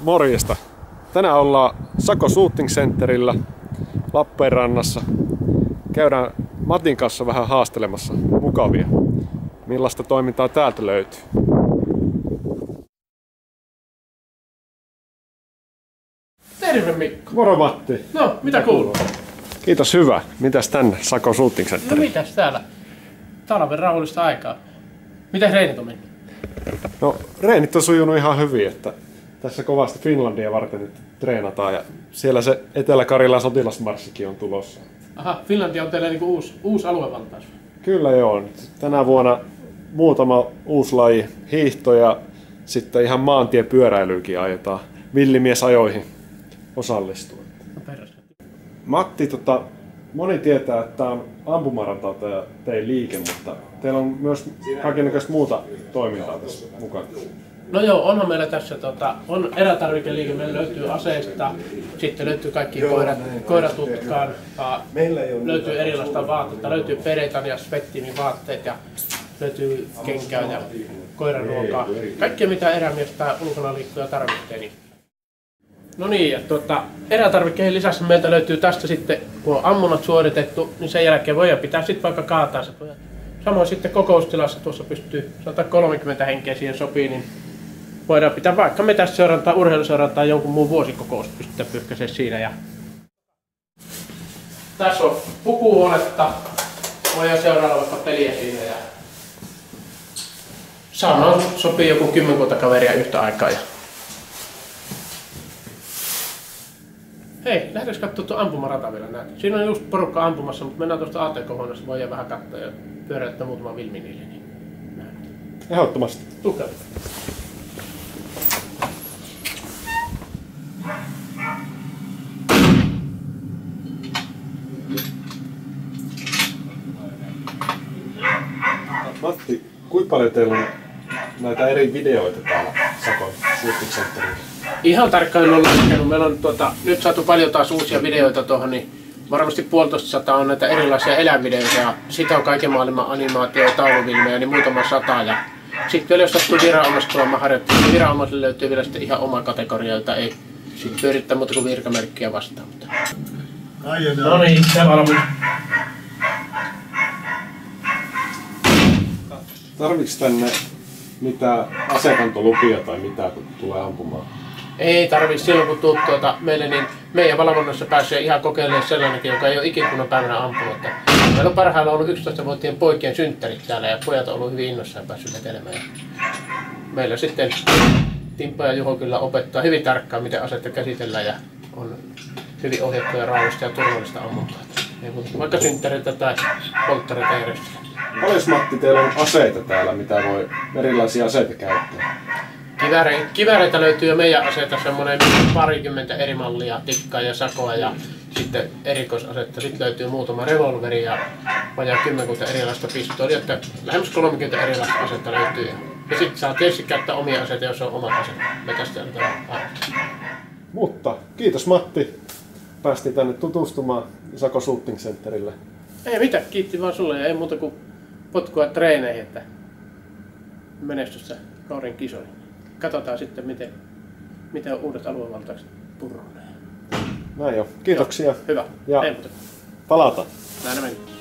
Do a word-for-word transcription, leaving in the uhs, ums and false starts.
Morjesta! Tänään ollaan Sako Shooting Centerillä Lappeenrannassa. Käydään Matin kanssa vähän haastelemassa mukavia. Millaista toimintaa täältä löytyy? Terve Mikko! Moro Matti! No, mitä kuuluu? Kiitos, hyvä. Mitäs tänne Sako Shooting Center? No mitäs täällä? Talven rauhallista aikaa. Miten reenit on mennyt? No, reenit on sujunut ihan hyvin, että tässä kovasti Finlandia varten nyt treenataan ja siellä se Etelä-Karjalan sotilasmarssikin on tulossa. Aha, Finlandia on teillä niinku uusi, uusi aluevaltaus. Kyllä joo. Nyt tänä vuonna muutama uusi laji, hiihto ja sitten ihan maantiepyöräilyykin ajetaan villimiesajoihin osallistua. No perässä. Matti, tota, moni tietää, että tämä on ampumarata tämä teidän liike, mutta teillä on myös kaikennäköistä muuta toimintaa tässä mukana. No joo, onhan meillä tässä tota, on erätarvikeliike, meillä löytyy aseista, sitten löytyy kaikki koirat, koiratutkaan, löytyy erilaista vaatteita, löytyy Peretan ja Svettimin vaatteet ja löytyy kenkää ja koiraruokaa, kaikkea mitä erämies tai ulkona liikkuja tarvitsee. Niin. No niin, ja tuota, erätarvikkeen lisäksi meiltä löytyy tästä sitten, kun on ammunnat suoritettu, niin sen jälkeen voidaan pitää sitten vaikka kaataa se pojat. Samoin sitten kokoustilassa tuossa pystyy sata kolmekymmentä henkeä siihen sopii, niin voidaan pitää vaikka metässeurantaa, urheiluseurantaa tai jonkun muun vuosikokous pystytään pyyhkäisee siinä. Ja tässä on pukuhuonetta, voidaan seurata vaikka peliä siinä. Ja saunaan sopii joku kymmenkunta kaveria yhtä aikaa. Ja hei, lähdetäänkö katsomaan tuon ampumarata vielä näitä? Siinä on just porukka ampumassa, mutta mennään tuosta A T K-huoneesta, voidaan vähän katsoa ja pyöräyttää muutama vilminiili. Niin Ehdottomasti. tukea. Matti, kuinka paljon teillä on näitä eri videoita täällä Sakon Shooting Centerillä? Ihan tarkkaan en ole laskenut. Meillä on tuota, nyt saatu paljon taas uusia videoita tuohon, niin varmasti puolitoista sataa on näitä erilaisia eläinvideoita ja sitä on kaiken maailman animaatio- ja tauluvilmejä, niin muutama sata. Ja sitten vielä jos sattuu viranomaiset tulemaan harjoittelemaan, niin viranomaisille löytyy vielä sitten ihan oma kategoria, jota ei sit pyörittää muuta kuin virkamerkkiä vastaan. No niin, se valmis. Tarviiko tänne mitään asekantolupia tai mitään, kun tulee ampumaan? Ei tarvii silloin kun tuut tuota, meille, niin meidän valvonnassa pääsee ihan kokeilemaan sellainenkin, joka ei ole ikikunnan päivänä ampunut. Meillä on parhaillaan ollut yksitoistavuotiaiden poikien synttärit täällä ja pojat on ollut hyvin innoissaan päässyt vetelemään. Meillä sitten Timppa ja Juho kyllä opettaa hyvin tarkkaan, miten asetta käsitellään ja on hyvin ohjattuja rauhallista ja turvallista ammuntaa. Vaikka synttäreitä tai polttareita järjestellä. Paljon Matti teillä on aseita täällä, mitä voi erilaisia aseita käyttää? Kivääre, kivääreitä löytyy jo meidän aseita semmoinen parikymmentä eri mallia, tikkaa ja sakoa ja sitten erikoisasetta. Sitten löytyy muutama revolveri ja vajaa kymmenkunta erilaista pistoolia, että lähemmäs kolmekymmentä erilaista asetta löytyy. Ja sitten saa tietysti käyttää omia aseita, jos on oma ase. Mutta kiitos Matti. Päästiin tänne tutustumaan Sako Shooting Centerille. Ei mitään, kiitti vaan sulle ja ei muuta kuin potkua treeneihin, että menestystä kauden kisoihin. Katsotaan sitten, miten, miten uudet aluevaltaukset purroneet. Näin jo. Kiitoksia. Joo, hyvä. Ja ei muuta. palataan. Näin meni.